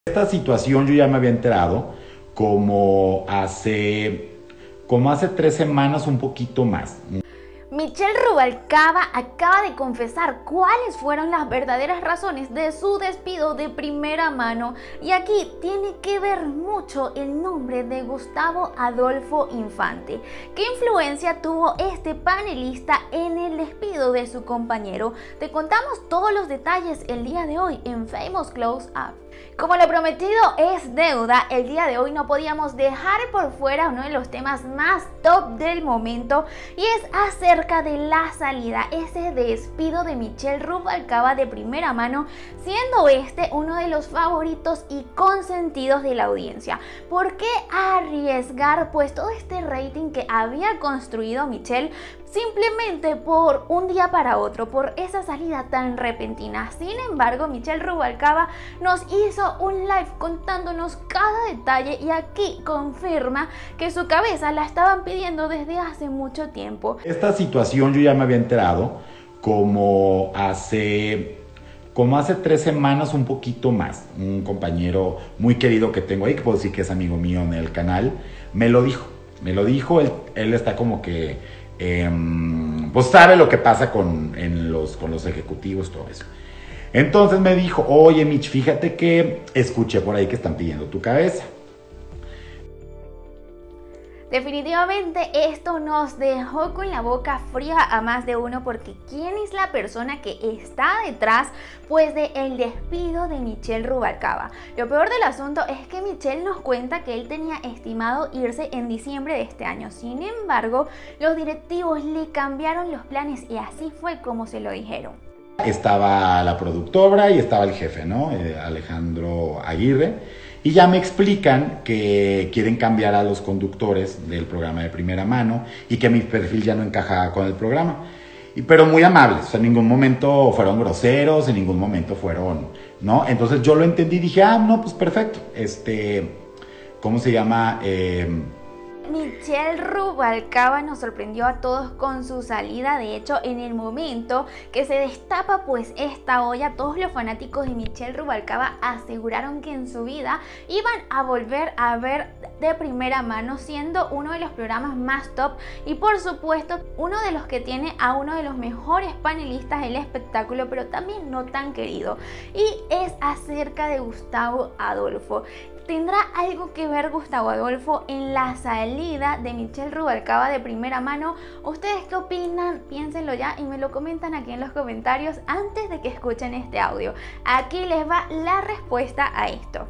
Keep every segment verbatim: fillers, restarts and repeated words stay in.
Esta situación yo ya me había enterado como hace, como hace tres semanas, un poquito más. Michelle Rubalcaba acaba de confesar cuáles fueron las verdaderas razones de su despido de primera mano, y aquí tiene que ver mucho el nombre de Gustavo Adolfo Infante. ¿Qué influencia tuvo este panelista en el despido de su compañero? Te contamos todos los detalles el día de hoy en Famous Close Up. Como lo prometido es deuda, el día de hoy no podíamos dejar por fuera uno de los temas más top del momento, y es acerca de la salida, ese despido de Michelle Rubalcaba de primera mano, siendo este uno de los favoritos y consentidos de la audiencia. ¿Por qué arriesgar pues todo este rating que había construido Michelle simplemente por un día para otro, por esa salida tan repentina? Sin embargo, Michelle Rubalcaba nos hizo un live contándonos cada detalle, y aquí confirma que su cabeza la estaban pidiendo desde hace mucho tiempo. Esta situación yo ya me había enterado como hace, como hace tres semanas, un poquito más. Un compañero muy querido que tengo ahí, que puedo decir que es amigo mío en el canal, me lo dijo. Me lo dijo, él, él está como que Eh, pues sabe lo que pasa con, en los, con los ejecutivos, todo eso. Entonces me dijo: oye Mitch, fíjate que escuché por ahí que están pidiendo tu cabeza. Definitivamente esto nos dejó con la boca fría a más de uno, porque ¿quién es la persona que está detrás pues de el despido de Michelle Rubalcaba? Lo peor del asunto es que Michelle nos cuenta que él tenía estimado irse en diciembre de este año. Sin embargo, los directivos le cambiaron los planes, y así fue como se lo dijeron. Estaba la productora y estaba el jefe, ¿no? Eh, Alejandro Aguirre. Y ya me explican que quieren cambiar a los conductores del programa de primera mano y que mi perfil ya no encajaba con el programa. Y, pero muy amables, o sea, en ningún momento fueron groseros, en ningún momento fueron, ¿no? Entonces yo lo entendí y dije: ah, no, pues perfecto. Este, ¿cómo se llama? Eh, Michelle Rubalcaba nos sorprendió a todos con su salida. De hecho, en el momento que se destapa pues esta olla, todos los fanáticos de Michelle Rubalcaba aseguraron que en su vida iban a volver a ver de primera mano, siendo uno de los programas más top y por supuesto uno de los que tiene a uno de los mejores panelistas del espectáculo, pero también no tan querido, y es acerca de Gustavo Adolfo. ¿Tendrá algo que ver Gustavo Adolfo en la salida de Michelle Rubalcaba de primera mano? ¿Ustedes qué opinan? Piénsenlo ya y me lo comentan aquí en los comentarios antes de que escuchen este audio. Aquí les va la respuesta a esto.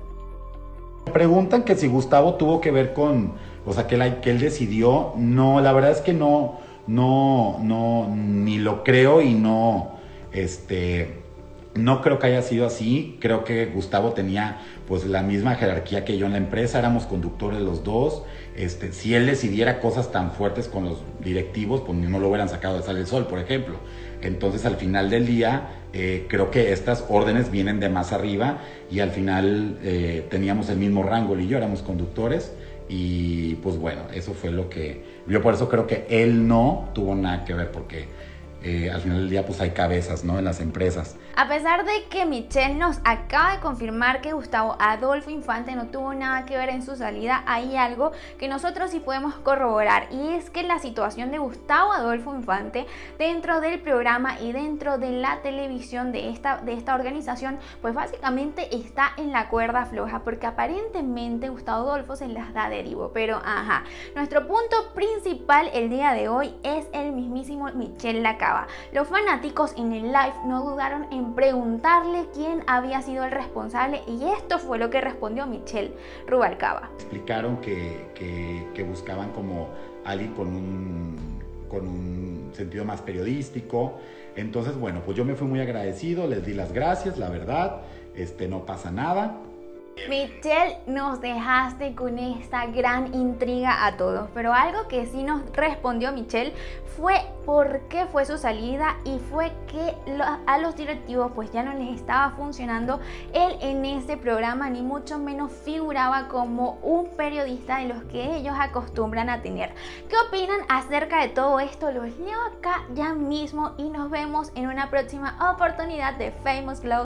Me preguntan que si Gustavo tuvo que ver con, o sea, que, la, que él decidió. No, la verdad es que no, no, no, ni lo creo y no, este... No creo que haya sido así. Creo que Gustavo tenía pues la misma jerarquía que yo en la empresa, éramos conductores los dos. Este, si él decidiera cosas tan fuertes con los directivos, pues no lo hubieran sacado de Sale el Sol, por ejemplo. Entonces al final del día eh, creo que estas órdenes vienen de más arriba, y al final eh, teníamos el mismo rango, él y yo éramos conductores. Y pues bueno, eso fue lo que... Yo por eso creo que él no tuvo nada que ver, porque... Eh, al final del día pues hay cabezas, ¿no?, en las empresas. A pesar de que Michelle nos acaba de confirmar que Gustavo Adolfo Infante no tuvo nada que ver en su salida, hay algo que nosotros sí podemos corroborar, y es que la situación de Gustavo Adolfo Infante dentro del programa y dentro de la televisión de esta, de esta organización pues básicamente está en la cuerda floja, porque aparentemente Gustavo Adolfo se las da de divo. Pero ajá, nuestro punto principal el día de hoy es el mismísimo Michelle Rubalcaba. Los fanáticos en el live no dudaron en preguntarle quién había sido el responsable, y esto fue lo que respondió Michelle Rubalcaba. Explicaron que, que, que buscaban como alguien con un, con un sentido más periodístico. Entonces, bueno, pues yo me fui muy agradecido, les di las gracias, la verdad, este, no pasa nada. Michelle, nos dejaste con esta gran intriga a todos, pero algo que sí nos respondió Michelle fue por qué fue su salida, y fue que lo, a los directivos pues ya no les estaba funcionando él en ese programa, ni mucho menos figuraba como un periodista de los que ellos acostumbran a tener. ¿Qué opinan acerca de todo esto? Los leo acá ya mismo y nos vemos en una próxima oportunidad de Famous Close.